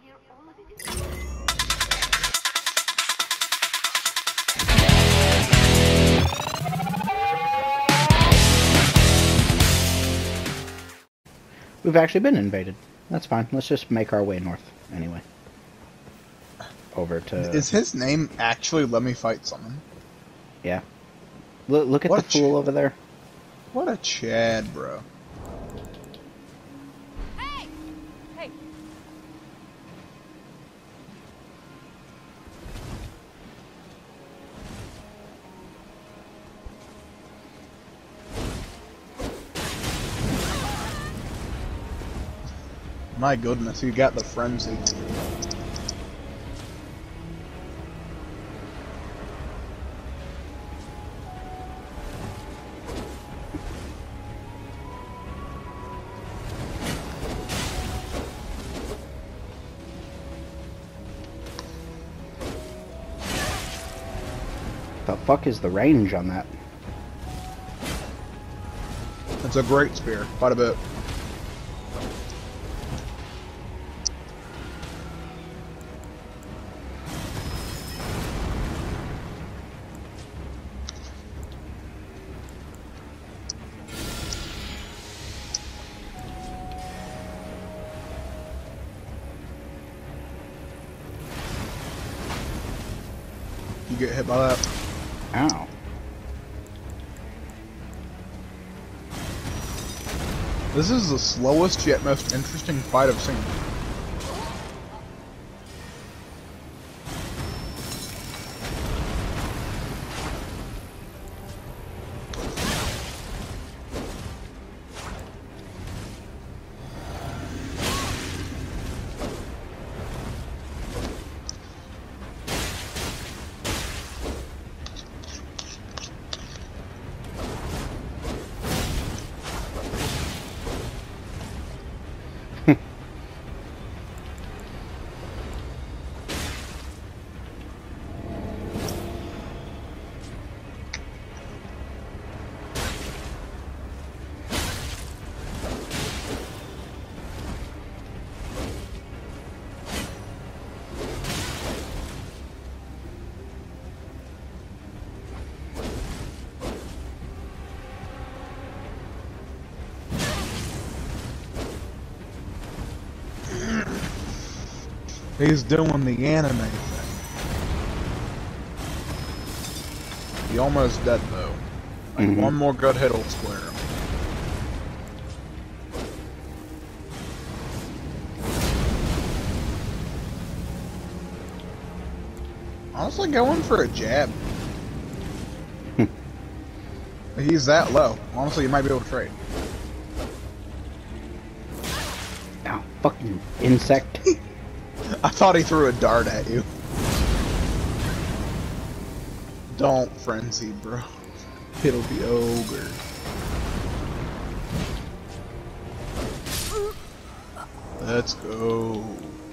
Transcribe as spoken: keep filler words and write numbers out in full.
We've actually been invaded. That's fine. Let's just make our way north anyway. Over to... Is his name actually Let Me Fight Someone? Yeah. Look, look at what the fool over there. What a Chad, bro. Hey! Hey! My goodness, you got the frenzy. The fuck is the range on that? It's a great spear, quite a bit. You get hit by that. Ow. This is the slowest yet most interesting fight I've seen. He's doing the anime thing. He almost dead though. Like Mm-hmm. one more good hit will square him. Honestly, going for a jab. He's that low. Honestly, you might be able to trade. Ow, fucking insect. I thought he threw a dart at you. Don't frenzy, bro. It'll be over. Let's go.